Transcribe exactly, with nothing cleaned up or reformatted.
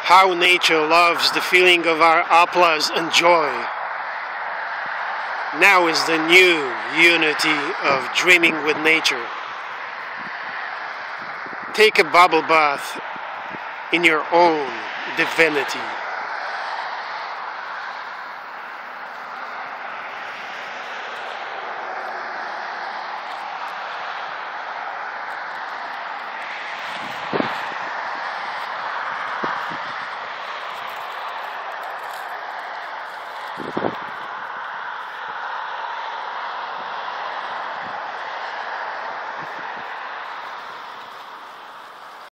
How nature loves the feeling of our applause and joy. Now is the new unity of dreaming with nature. Take a bubble bath in your own divinity.